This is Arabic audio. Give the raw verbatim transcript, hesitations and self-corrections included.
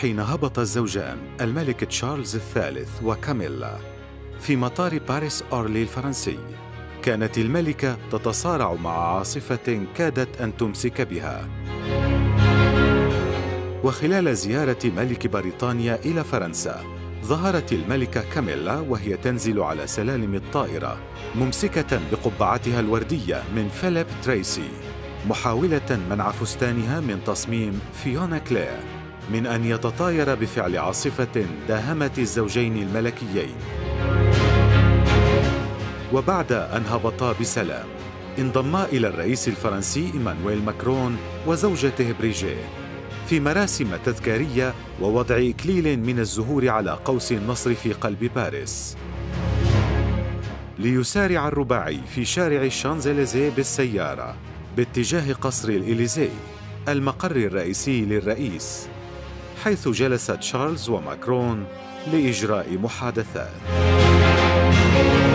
حين هبط الزوجان الملك تشارلز الثالث وكاميلا في مطار باريس أورلي الفرنسي، كانت الملكة تتصارع مع عاصفة كادت أن تمسك بها. وخلال زيارة ملك بريطانيا إلى فرنسا، ظهرت الملكة كاميلا وهي تنزل على سلالم الطائرة ممسكة بقبعتها الوردية من فيليب تريسي، محاولة منع فستانها من تصميم فيونا كلير من أن يتطاير بفعل عاصفة داهمت الزوجين الملكيين. وبعد أن هبطا بسلام، انضما إلى الرئيس الفرنسي إيمانويل ماكرون وزوجته بريجيت في مراسم تذكارية ووضع إكليل من الزهور على قوس النصر في قلب باريس. ليسارع الرباعي في شارع الشانزليزيه بالسيارة باتجاه قصر الإليزي، المقر الرئيسي للرئيس، حيث جلس تشارلز وماكرون لإجراء محادثات.